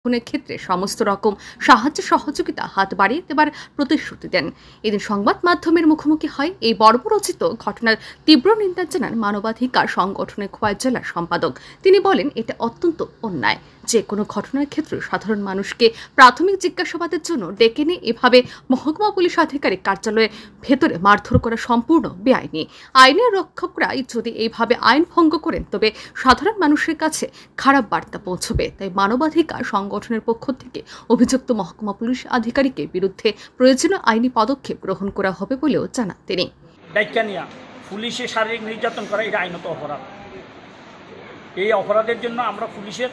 ক্ষেত্রে সমস্ত রকম সাহায্য সহযোগিতা হাত বাড়িয়ে দেবার প্রতিশ্রুতি দেন। এদিন সংবাদ মাধ্যমের মুখোমুখি হয় এই বর্বরোচিত ঘটনার তীব্র নিন্দা জানান মানবাধিকার সংগঠনের খোয়াই জেলা সম্পাদক। তিনি বলেন, এটা অত্যন্ত অন্যায়। যে কোনো ঘটনার ক্ষেত্রে সাধারণ মানুষকে প্রাথমিক জিজ্ঞাসাবাদের জন্য ডেকে নিয়ে এভাবে মহকুমা পুলিশ আধিকারিক কার্যালয়ের ভেতরে মারধর করা সম্পূর্ণ বেআইনি। আইনের রক্ষকরা যদি এইভাবে আইন ভঙ্গ করেন তবে সাধারণ মানুষের কাছে খারাপ বার্তা পৌঁছবে। তাই মানবাধিকার সংগঠনের পক্ষ থেকে অভিযুক্ত মহকুমা পুলিশ আধিকারিকের বিরুদ্ধে প্রয়োজনীয় আইনি পদক্ষেপ গ্রহণ করা হবে বলেও জানান তিনি। পুলিশের শারীরিক নির্যাতন করা এটা আইনত অপরাধ। এই অপরাধের জন্য আমরা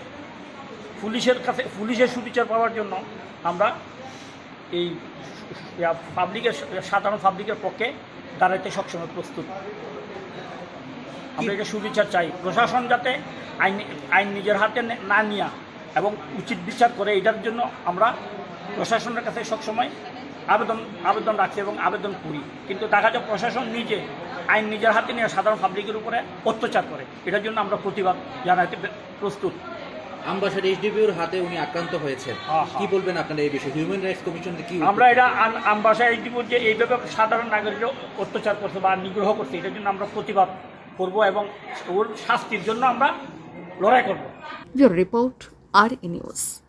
পুলিশের সুবিচার পাওয়ার জন্য আমরা এই সাধারণ পাবলিকের পক্ষে দাঁড়াইতে সবসময় প্রস্তুত। আমরা এটা সুবিচার চাই। প্রশাসন যাতে আইন নিজের হাতে না নিয়ে এবং উচিত বিচার করে, এটার জন্য আমরা প্রশাসনের কাছে সবসময় আবেদন রাখছি এবং আবেদন করি। কিন্তু দেখা যায় প্রশাসন নিজে আইন নিজের হাতে নিয়ে সাধারণ পাবলিকের উপরে অত্যাচার করে। এটার জন্য আমরা প্রতিবাদ জানাতে প্রস্তুত। আমবাসার এসডিপিওর হাতে উনি আক্রান্ত হয়েছেন, কি বলবেন আপনারা এই বিষয়ে? হিউম্যান রাইটস কমিশন কি আমরা এটা আমবাসা এসডিপিওর যে এইভাবে সাধারণ নাগরিকরা অত্যাচার করছে বা নিগ্রহ করছে, এটার জন্য আমরা প্রতিবাদ করব এবং ওর শাস্তির জন্য আমরা লড়াই করব। Report RE news.